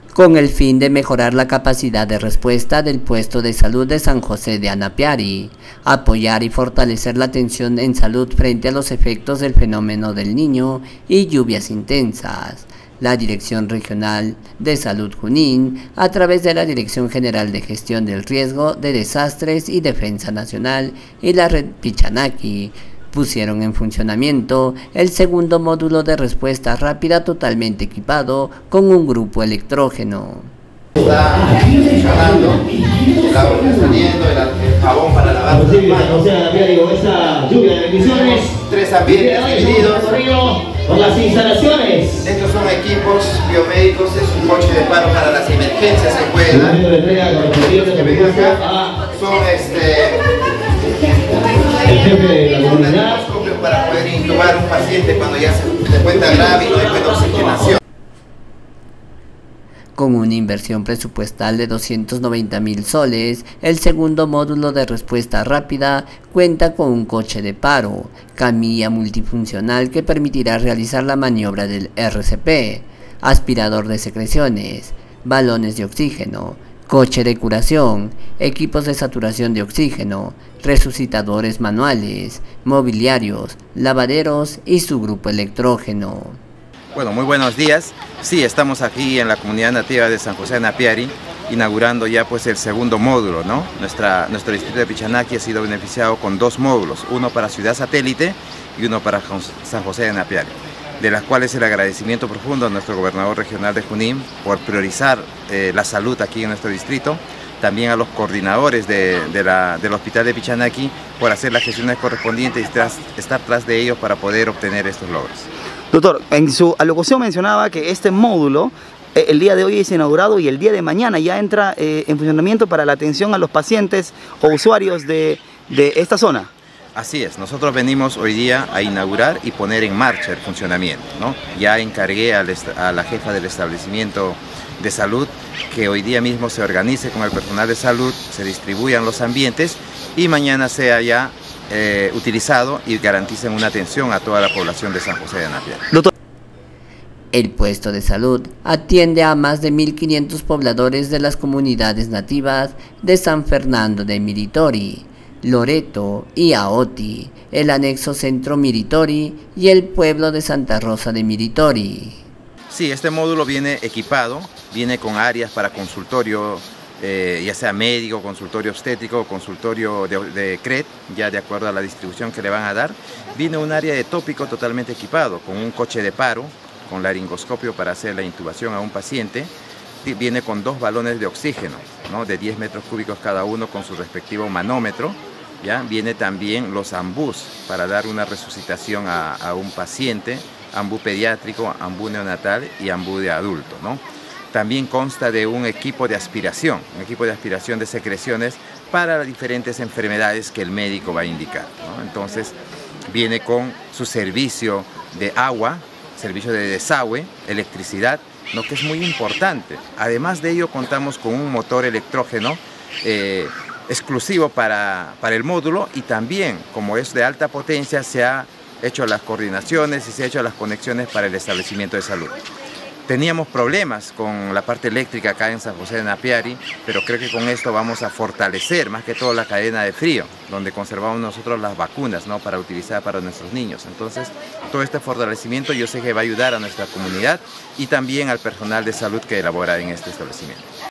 con el fin de mejorar la capacidad de respuesta del puesto de salud de San José de Anapiari, apoyar y fortalecer la atención en salud frente a los efectos del fenómeno del Niño y lluvias intensas. La Dirección Regional de Salud Junín, a través de la Dirección General de Gestión del Riesgo de Desastres y Defensa Nacional y la Red Pichanaki, pusieron en funcionamiento el segundo módulo de respuesta rápida totalmente equipado con un grupo electrógeno. Está funcionando, el agua está saliendo, el jabón para lavar las manos. O sea, esa lluvia de bendiciones. 3 ambientes divididos. Por las instalaciones. Estos son equipos biomédicos, es un coche de paro para las emergencias, se puede dar. Son el jefe de la comunidad para poder intubar a un paciente cuando ya se encuentra grave y no hay buena oxigenación. Con una inversión presupuestal de 290.000 soles, el segundo módulo de respuesta rápida cuenta con un coche de paro, camilla multifuncional que permitirá realizar la maniobra del RCP, aspirador de secreciones, balones de oxígeno, coche de curación, equipos de saturación de oxígeno, resucitadores manuales, mobiliarios, lavaderos y su grupo electrógeno. Bueno, muy buenos días. Sí, estamos aquí en la comunidad nativa de San José de Anapiari, inaugurando ya pues el segundo módulo, ¿no? Nuestro distrito de Pichanaki ha sido beneficiado con 2 módulos, uno para Ciudad Satélite y uno para San José de Anapiari, de las cuales el agradecimiento profundo a nuestro gobernador regional de Junín por priorizar la salud aquí en nuestro distrito, también a los coordinadores del hospital de Pichanaki por hacer las gestiones correspondientes y estar tras de ellos para poder obtener estos logros. Doctor, en su alocución mencionaba que este módulo el día de hoy es inaugurado y el día de mañana ya entra en funcionamiento para la atención a los pacientes o usuarios de esta zona. Así es, nosotros venimos hoy día a inaugurar y poner en marcha el funcionamiento, ¿no? Ya encargué a la jefa del establecimiento de salud que hoy día mismo se organice con el personal de salud, se distribuyan los ambientes y mañana sea ya utilizado y garanticen una atención a toda la población de San José de Anapiari. El puesto de salud atiende a más de 1.500 pobladores de las comunidades nativas de San Fernando de Miritori, Loreto y Aoti, el anexo Centro Miritori y el pueblo de Santa Rosa de Miritori. Sí, este módulo viene equipado, viene con áreas para consultorio, ya sea médico, consultorio obstétrico, consultorio de CRET, ya de acuerdo a la distribución que le van a dar. Viene un área de tópico totalmente equipado, con un coche de paro, con laringoscopio para hacer la intubación a un paciente. Viene con 2 balones de oxígeno, ¿no? De 10 metros cúbicos cada uno con su respectivo manómetro. ¿Ya? Viene también los ambús para dar una resucitación a un paciente, ambú pediátrico, ambú neonatal y ambú de adulto, ¿no? También consta de un equipo de aspiración de secreciones para las diferentes enfermedades que el médico va a indicar, ¿no? Entonces viene con su servicio de agua, servicio de desagüe, electricidad, ¿no? Que es muy importante. Además de ello contamos con un motor electrógeno exclusivo para el módulo y también, como es de alta potencia, se ha hecho las coordinaciones y se ha hecho las conexiones para el establecimiento de salud. Teníamos problemas con la parte eléctrica acá en San José de Anapiari, pero creo que con esto vamos a fortalecer más que todo la cadena de frío, donde conservamos nosotros las vacunas, ¿no? Para utilizar para nuestros niños. Entonces, todo este fortalecimiento yo sé que va a ayudar a nuestra comunidad y también al personal de salud que elabora en este establecimiento.